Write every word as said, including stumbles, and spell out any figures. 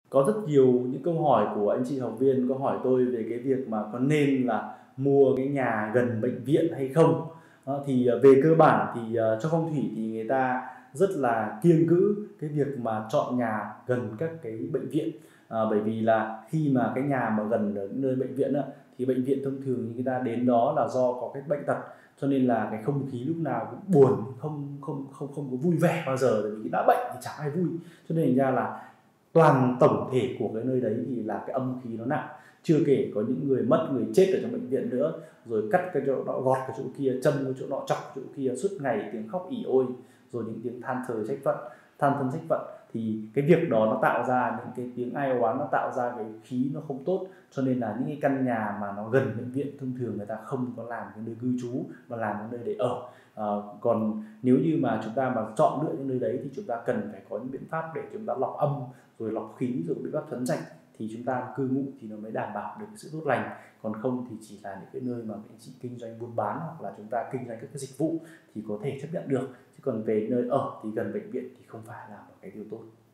Có rất nhiều những câu hỏi của anh chị học viên có hỏi tôi về cái việc mà có nên là mua cái nhà gần bệnh viện hay không. Đó, thì ờ, về cơ bản thì ờ, trong phong thủy thì người ta rất là kiêng cữ cái việc mà chọn nhà gần các cái bệnh viện. À, bởi vì là khi mà cái nhà mà gần ở nơi bệnh viện á, thì bệnh viện thông thường người ta đến đó là do có cái bệnh tật, cho nên là cái không khí lúc nào cũng buồn, không không không không có vui vẻ bao giờ, bởi vì đã bệnh thì chẳng ai vui. Cho nên ra là toàn tổng thể của cái nơi đấy thì là cái âm khí nó nặng, chưa kể có những người mất, người chết ở trong bệnh viện nữa, rồi cắt cái chỗ nọ, gọt cái chỗ kia, châm cái chỗ nọ, chọc cái chỗ kia, suốt ngày tiếng khóc ỉ ôi, rồi những tiếng than thở trách phận, than thân trách phận. Thì cái việc đó nó tạo ra những cái tiếng ai oán, nó tạo ra cái khí nó không tốt. Cho nên là những cái căn nhà mà nó gần bệnh viện thông thường người ta không có làm cái nơi cư trú mà làm cái nơi để ở. À, còn nếu như mà chúng ta mà chọn lựa những nơi đấy thì chúng ta cần phải có những biện pháp để chúng ta lọc âm, rồi lọc khí, rồi biện pháp thuấn trạch, thì chúng ta cư ngụ thì nó mới đảm bảo được sự tốt lành. Còn không thì chỉ là những cái nơi mà anh chị kinh doanh buôn bán hoặc là chúng ta kinh doanh các cái dịch vụ thì có thể chấp nhận được, chứ còn về nơi ở thì gần bệnh viện thì không phải là một cái điều tốt.